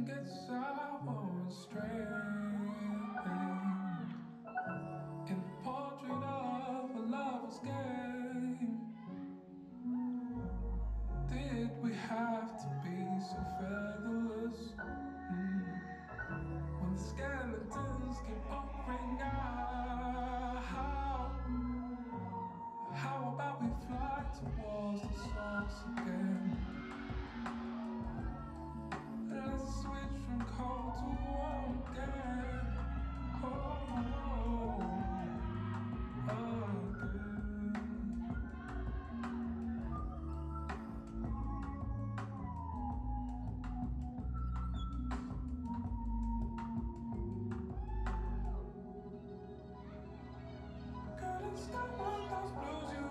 get sour and strange in the portrait of a lover's game. Did we have to be so featherless? When the skeletons keep pouring out, how about we fly towards the source again? Let's switch from cold to warm again. Oh, again. Couldn't stop what those blues you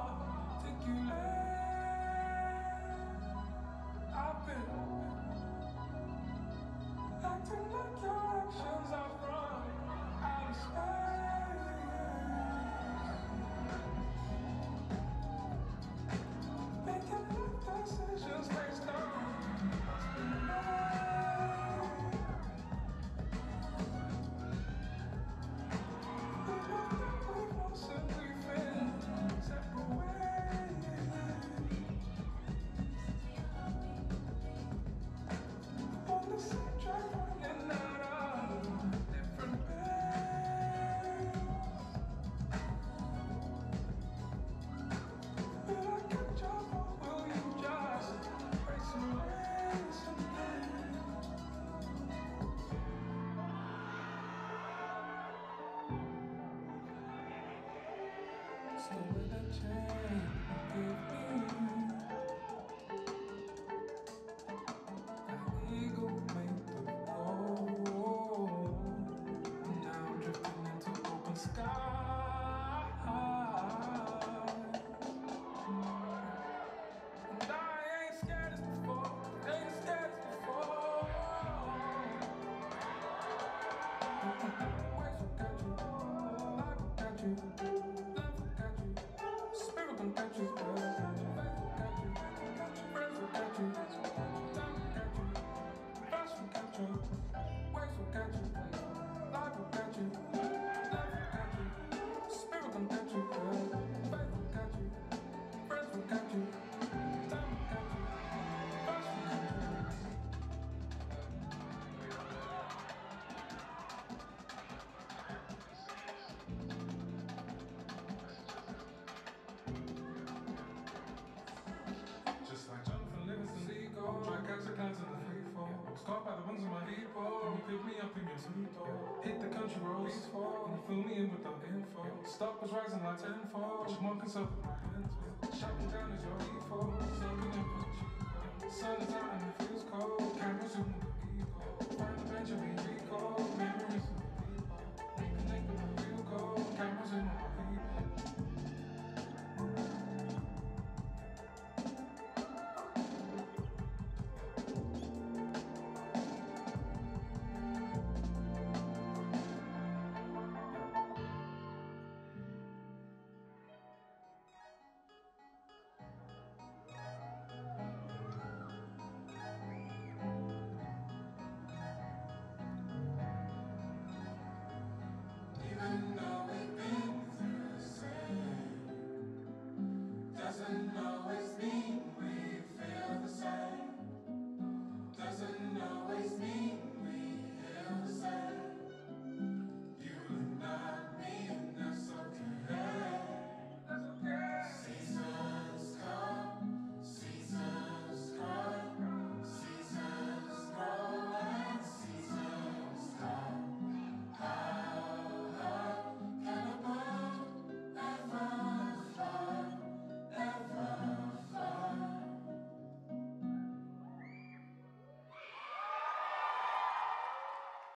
articulate. I've been acting like your actions are from outer space. Making life decisions based on what's been made. We both know we've lost and we've been separated. On the same track, running out of different paths. Will I catch up or will you just race away someday? Still with that chain you give me, that eagle made of gold. Now I'm drifting into open sky, and I ain't scared as before, ain't scared as before. Waves will catch you, life will catch you, love will catch you, spirit will catch you, faith will catch you, friends will catch you, time will catch you, fast will catch you, waves will catch you, life will catch you, love will catch you, spirit will catch you, faith will catch you, friends will catch you, time will catch you, fast will catch you. Just like Jonathan Livingston, seagull, try catch the clouds in the free fall. I was caught by the winds of my depot. You pick me up in your sleeper. Hit the country roads, and you fill me in with the info. Stock was rising like tenfold. You want consult with my hands. Shutting down is your default. Soaking in for the cheap. Sun is out and it feels cold. Camera zoom with the ego. Find the Benjamin.